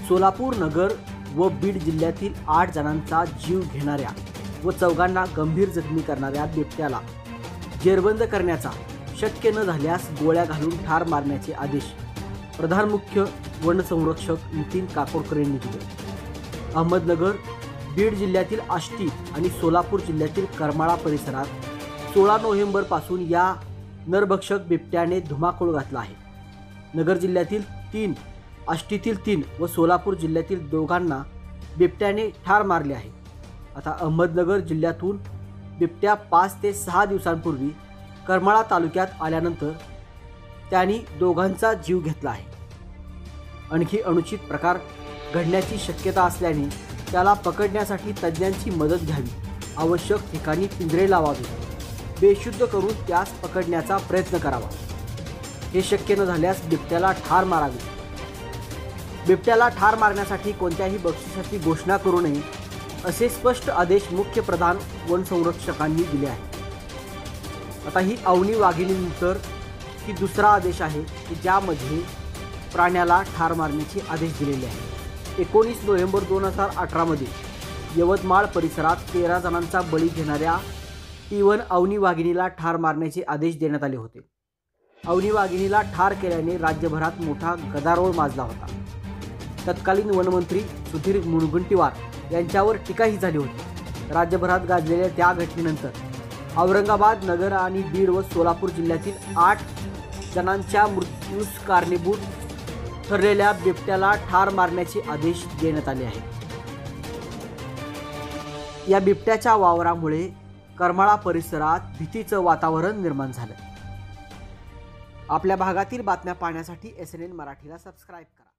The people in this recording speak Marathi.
सोलापूर नगर व बीड जिल्ह्यातील 8 जणांचा जीव घेणाऱ्या व 4 गंभीर जखमी करणाऱ्या बिबट्याला जेरबंद करण्याचा, शक्य न झाल्यास गोळ्या घालून ठार मारण्याचे आदेश प्रधान मुख्य वनसंरक्षक नितीन काकोडकर यांनी दिले। अहमदनगर, बीड जिल्ह्यातील आष्टी आणि सोलापूर जिल्ह्यातील करमाळा परिसरात 16 नोव्हेंबर पासून या नरभक्षक बिबट्याने धुमाकूळ घातला आहे। नगर जिल्ह्यातील 3, आष्टीतील 3 व सोलापूर जिल्ह्यातील 2 बिबट्याने ठार मारले आहे। आता अहमदनगर जिल्ह्यातून बिबट्या 5 ते 6 दिवसांपूर्वी करमाळा तालुक्यात आल्यानंतर त्यांनी 2 जीव घेतला आहे। आणखी अनुचित प्रकार घडण्याची शक्यता असल्याने त्याला पकडण्यासाठी तज्ज्ञांची मदत घ्यावी, आवश्यक ठिकाणी पिंजरे लावावे, बेशुद्ध करून त्यास पकडण्याचा प्रयत्न करावा। हे शक्य न झाल्यास बिबट्याला ठार मारावे। बिबट्याला ठार मारण्यासाठी कोणत्याही बक्षिसाची घोषणा करू नये असे स्पष्ट आदेश मुख्य प्रधान वनसंरक्षकांनी दिले आहेत। आता ही अवनी वाघिणीनंतर ही दुसरा आदेश आहे की ज्यामध्ये प्राण्याला ठार मारण्याचे आदेश दिलेले आहेत। 19 नोव्हेंबर 2018 मध्ये यवतमाळ परिसरात 13 जणांचा बळी घेणाऱ्या T1 अवनी वाघिणीला ठार मारण्याचे आदेश देण्यात आले होते। अवनी वाघिणीला ठार केल्याने राज्यभरात मोठा गदारोळ माजला होता। तत्कालीन वनमंत्री सुधीर मुनगंटीवार यांच्यावर टीकाही झाली होती। राज्यभरात गाजलेल्या त्या घटनेनंतर औरंगाबाद, नगर आणि बीड व सोलापूर जिल्ह्यातील 8 जणांच्या मृत्यूस कारणीभूत ठरलेल्या बिबट्याला ठार मारण्याचे आदेश देण्यात आले आहेत। या बिबट्याच्या वावरामुळे करमाळा परिसरात भीतीचं वातावरण निर्माण झालं। आपल्या भागातील बातम्या पाहण्यासाठी SNN मराठीला सबस्क्राइब करा।